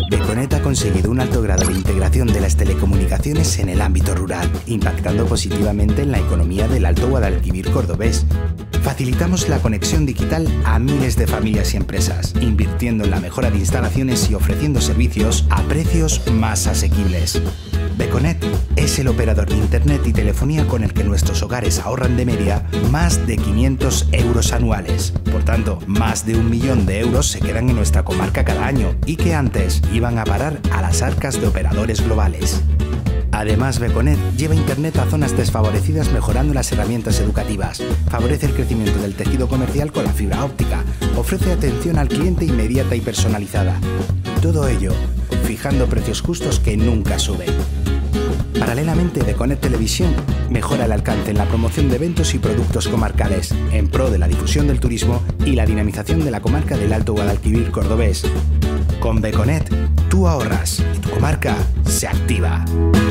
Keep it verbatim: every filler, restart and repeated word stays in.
Beconet ha conseguido un alto grado de integración de las telecomunicaciones en el ámbito rural, impactando positivamente en la economía del Alto Guadalquivir cordobés. Facilitamos la conexión digital a miles de familias y empresas, invirtiendo en la mejora de instalaciones y ofreciendo servicios a precios más asequibles. Beconet es el operador de internet y telefonía con el que nuestros hogares ahorran de media más de quinientos euros anuales. Por tanto, más de un millón de euros se quedan en nuestra comarca cada año y que antes iban a parar a las arcas de operadores globales. Además, Beconet lleva Internet a zonas desfavorecidas mejorando las herramientas educativas, favorece el crecimiento del tejido comercial con la fibra óptica, ofrece atención al cliente inmediata y personalizada. Todo ello fijando precios justos que nunca suben. Paralelamente, Beconet Televisión mejora el alcance en la promoción de eventos y productos comarcales, en pro de la difusión del turismo y la dinamización de la comarca del Alto Guadalquivir cordobés. Con Beconet, tú ahorras y tu comarca se activa.